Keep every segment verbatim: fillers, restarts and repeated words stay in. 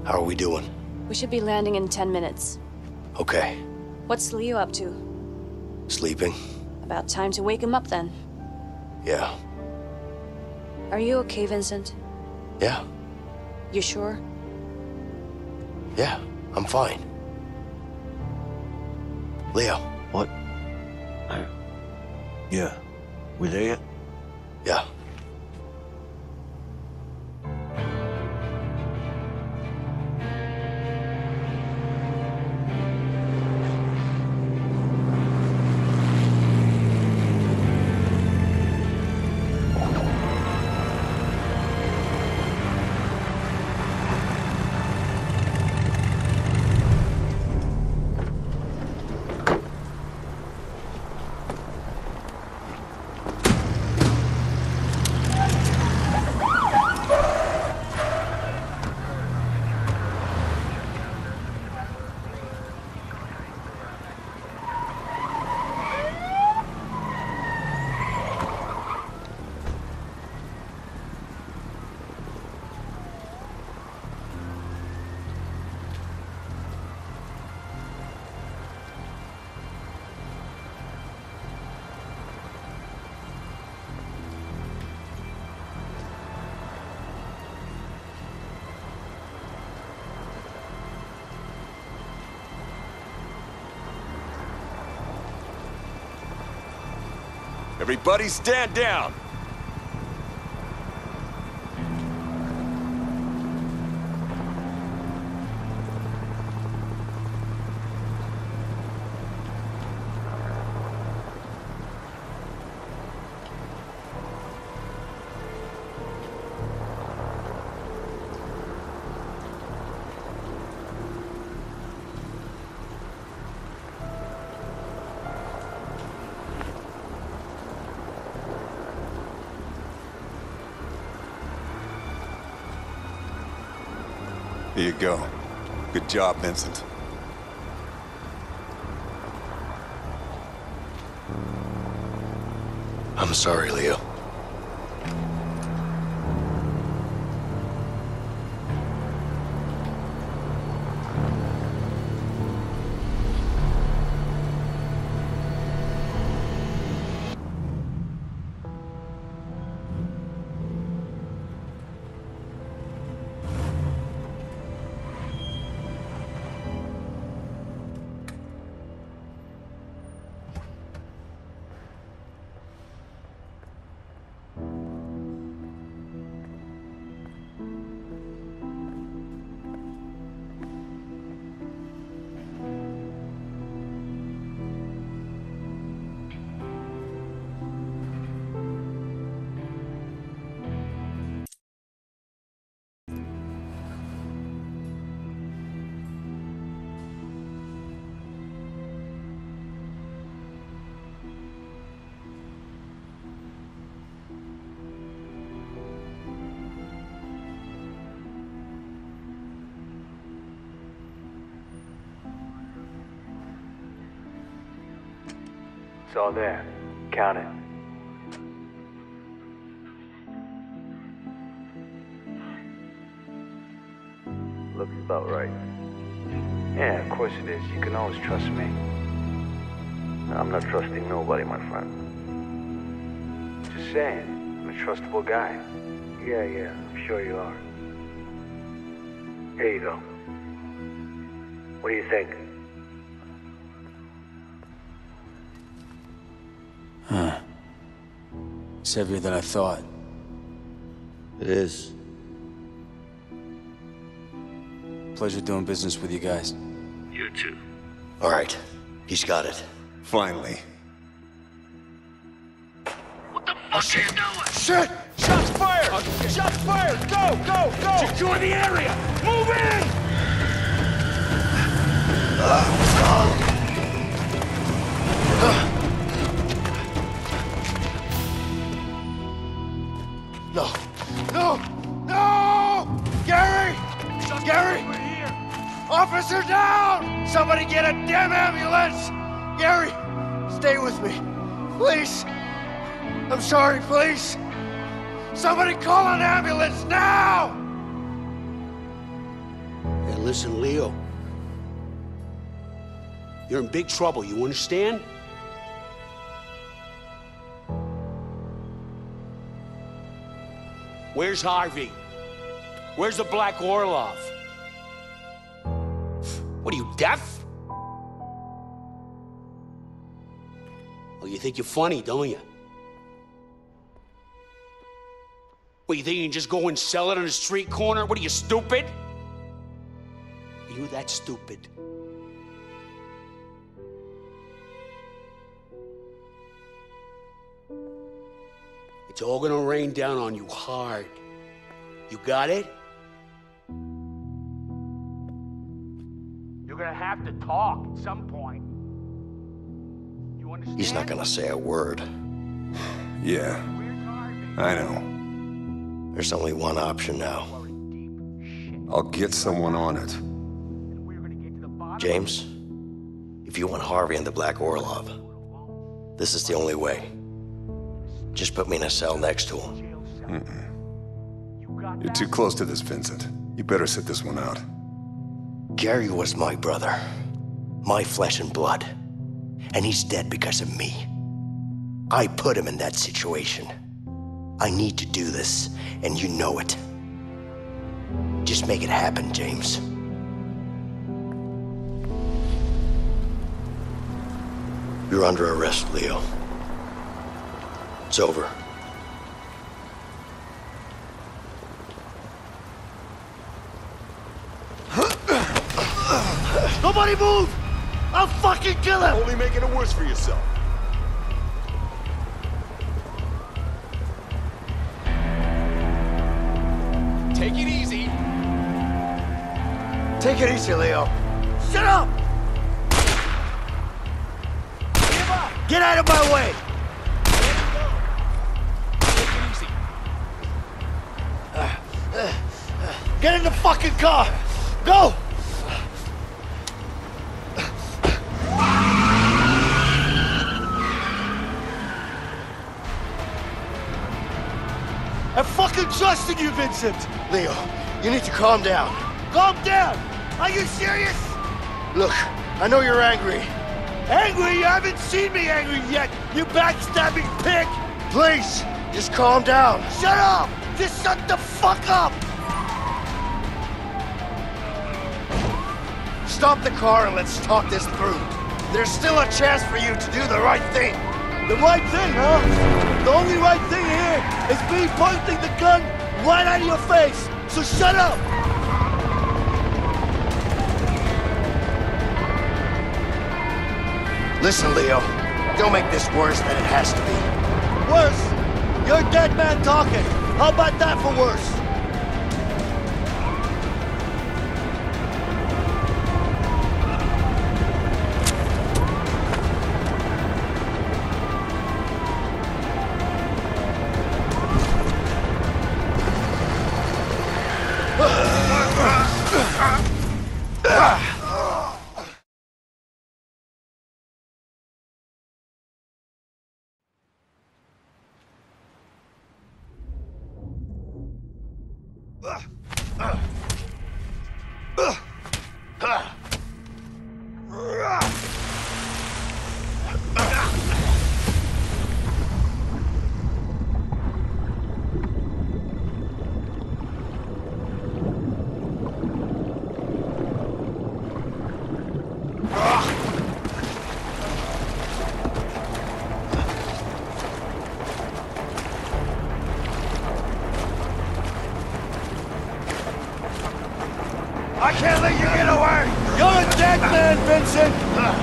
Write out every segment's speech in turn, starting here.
How are we doing? We should be landing in ten minutes. Okay. What's Leo up to? Sleeping? About time to wake him up then. Yeah. Are you okay, Vincent? Yeah. You sure? Yeah, I'm fine. Leo. What? I... Yeah. We there yet? Yeah. Everybody stand down! Here you go. Good job, Vincent. I'm sorry, Leo. It's all there. Count it. Looks about right. Yeah, of course it is. You can always trust me. I'm not trusting nobody, my friend. Just saying, I'm a trustable guy. Yeah, yeah, I'm sure you are. Here you go. What do you think? Huh. It's heavier than I thought. It is. Pleasure doing business with you guys. You too. All right. He's got it. Finally. What the fuck are you doing? Shit! Shots fired! Uh, Shots fired! Go, go, go! Secure the area! Move in! No! No! No! Gary! Gary! We're here! Officer down! Somebody get a damn ambulance! Gary! Stay with me. Please! I'm sorry, please! Somebody call an ambulance now! listen, Leo. You're in big trouble, you understand? Where's Harvey? Where's the Black Orlov? What are you, deaf? Oh, you think you're funny, don't you? What, you think you can just go and sell it on a street corner? What are you, stupid? Are you that stupid? It's all gonna rain down on you hard. You got it? You're gonna have to talk at some point. You understand? He's not gonna say a word. Yeah, I know. There's only one option now. I'll get someone on it. James, if you want Harvey and the Black Orlov, this is the only way. Just put me in a cell next to him. Mm-mm. You're too close to this, Vincent. You better sit this one out. Gary was my brother, my flesh and blood, and he's dead because of me. I put him in that situation. I need to do this, and you know it. Just make it happen, James. You're under arrest, Leo. It's over. Nobody move! I'll fucking kill him! Only making it worse for yourself. Take it easy. Take it easy, Leo. Shut up! Get out of my way! Get in the fucking car! Go! I'm fucking trusting you, Vincent! Leo, you need to calm down. Calm down! Are you serious? Look, I know you're angry. Angry? You haven't seen me angry yet, you backstabbing pig! Please, just calm down. Shut up! Just shut the fuck up! Stop the car and let's talk this through. There's still a chance for you to do the right thing. The right thing, huh? The only right thing here is me pointing the gun right at your face. So shut up! Listen, Leo, don't make this worse than it has to be. Worse? You're a dead man talking. How about that for worse? I can't let you get away! You're a dead man, Vincent!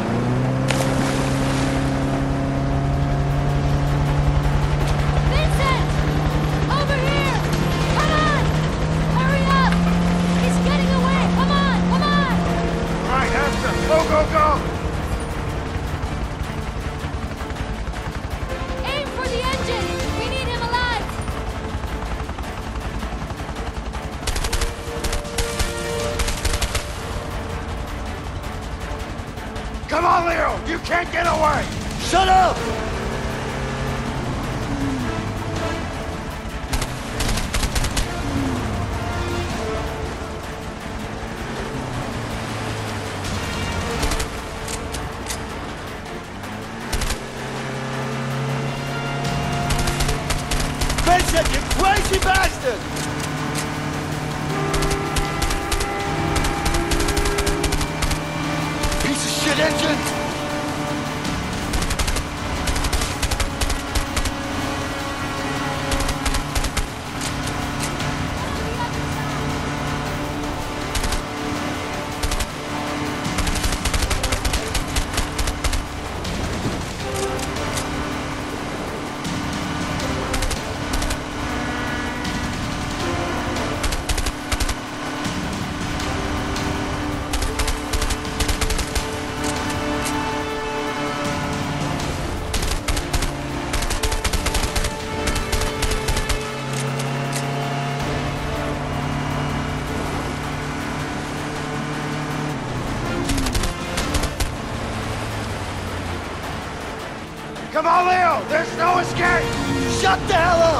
Vincent! Over here! Come on! Hurry up! He's getting away! Come on! Come on! Right, Hester! Go, go, go! Aim for the engine! We need him alive! Come on, Leo! You can't get away! Shut up! crazy bastard! Piece of shit engine! Come on, Leo! There's no escape! Shut the hell up!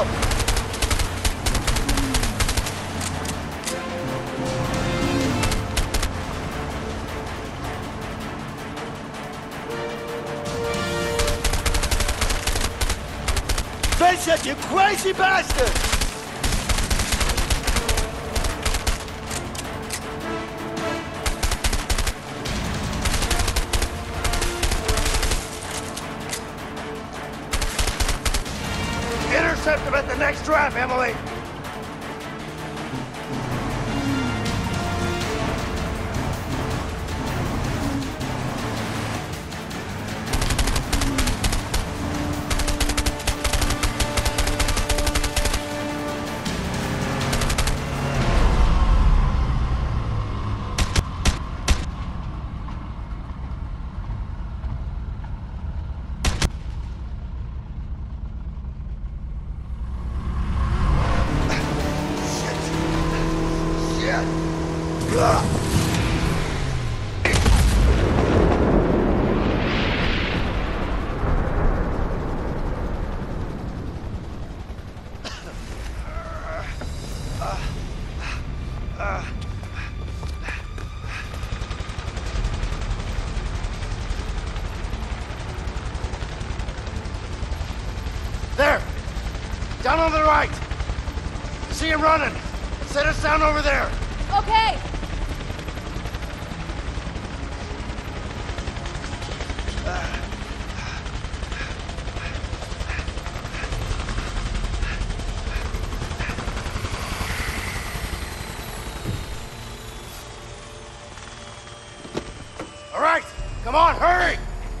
Vincent, you crazy bastard! Intercept him at the next trap, Emily! There! Down on the right! See him running! Set us down over there! Okay. All right! Come on, hurry!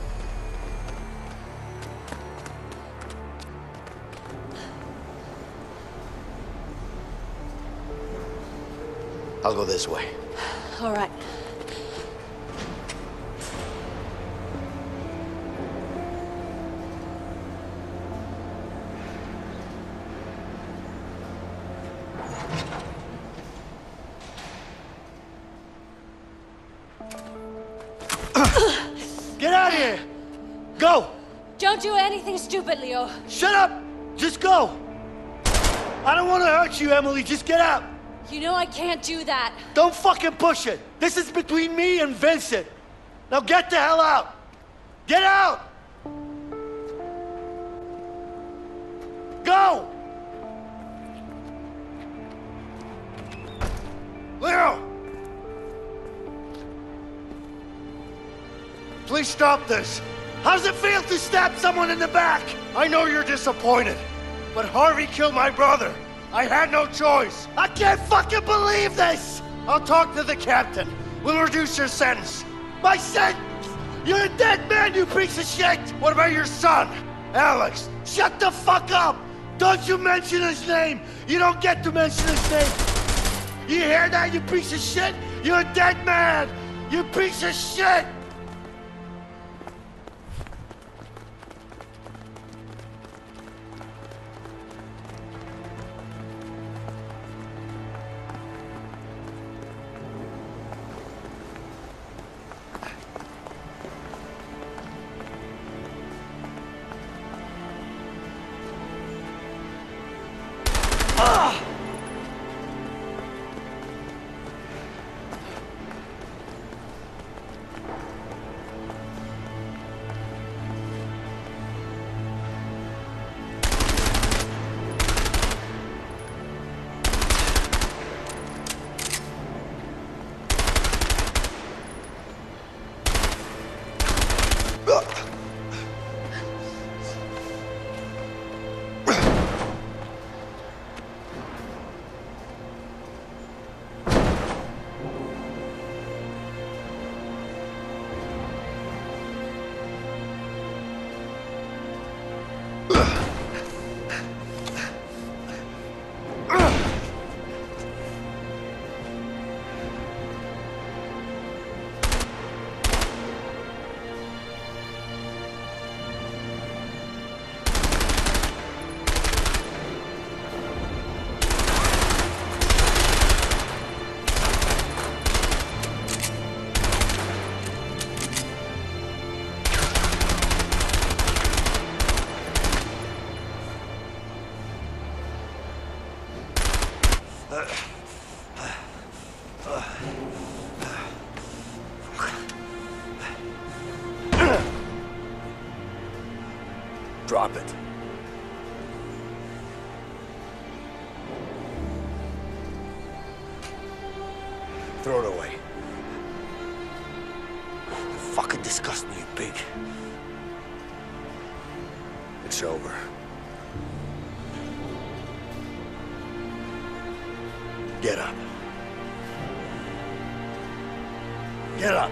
I'll go this way. All right. Get out of here! Go! Don't do anything stupid, Leo. Shut up! Just go! I don't want to hurt you, Emily. Just get out! You know I can't do that. Don't fucking push it! This is between me and Vincent. Now get the hell out! Get out! Go! Leo! Please stop this! How does it feel to stab someone in the back? I know you're disappointed, but Harvey killed my brother. I had no choice. I can't fucking believe this! I'll talk to the captain. We'll reduce your sentence. My sentence? You're a dead man, you piece of shit! What about your son, Alex? Shut the fuck up! Don't you mention his name! You don't get to mention his name! You hear that, you piece of shit? You're a dead man! You piece of shit! Drop it. Throw it away. You fucking disgust me, you pig. It's over. Get up. Get up.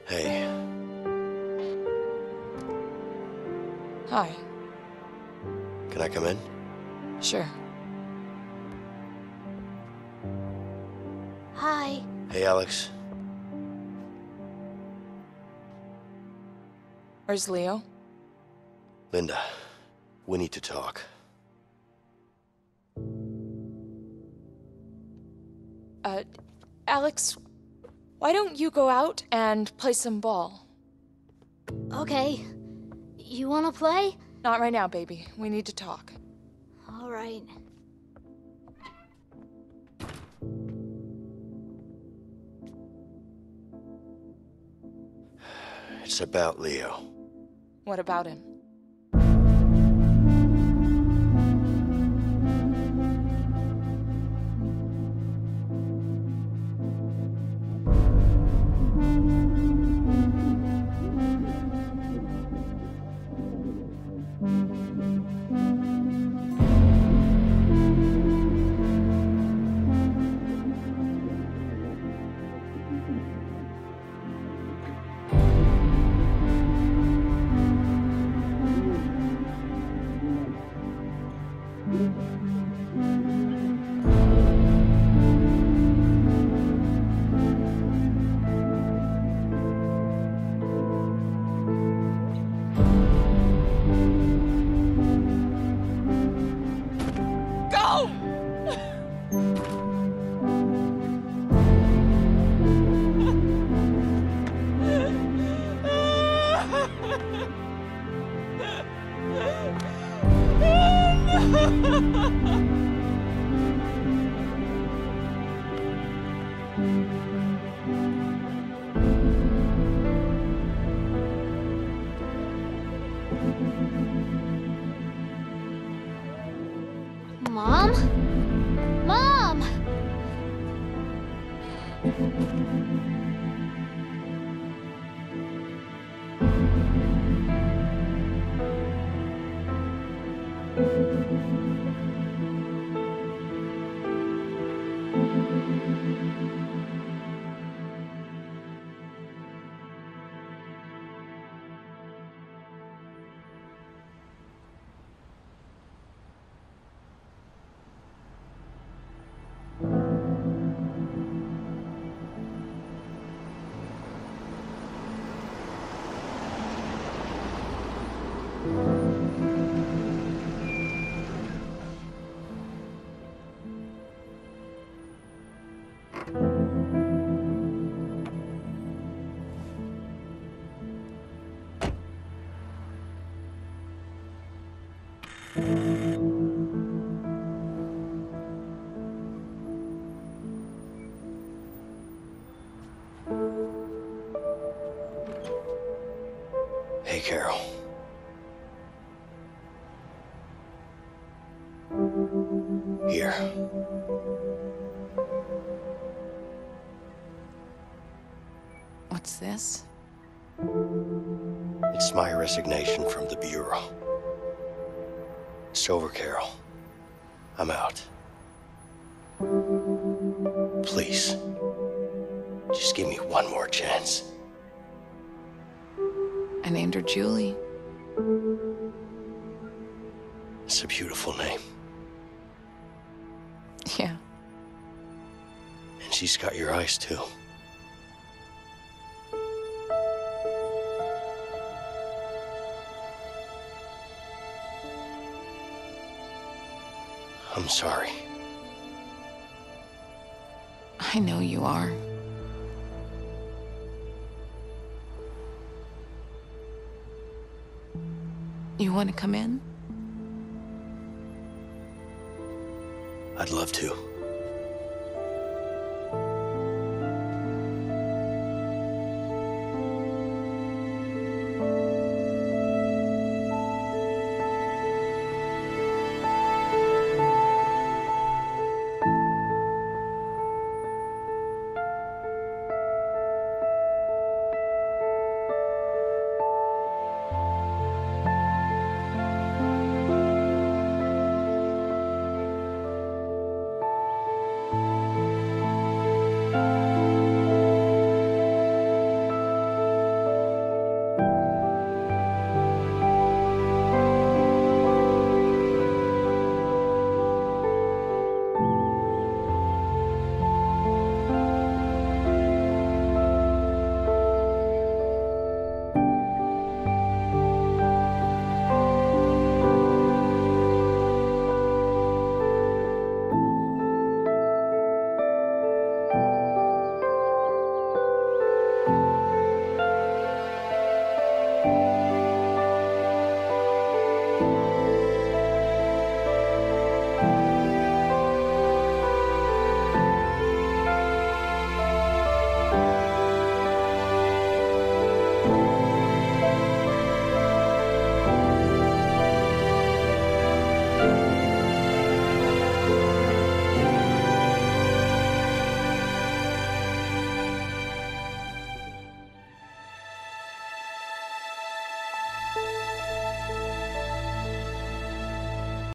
Hey. Hi. Can I come in? Sure. Hi. Hey, Alex. Where's Leo? Linda, we need to talk. Uh, Alex, why don't you go out and play some ball? Okay. You wanna play? Not right now, baby. We need to talk. All right. It's about Leo. What about him? Mom? Mom! Hey, Carol. Here. What's this? It's my resignation from the Bureau. It's over, Carol. I'm out. Please. Just give me one more chance. I named her Julie. It's a beautiful name. Yeah. And she's got your eyes, too. I'm sorry. I know you are. You want to come in? I'd love to.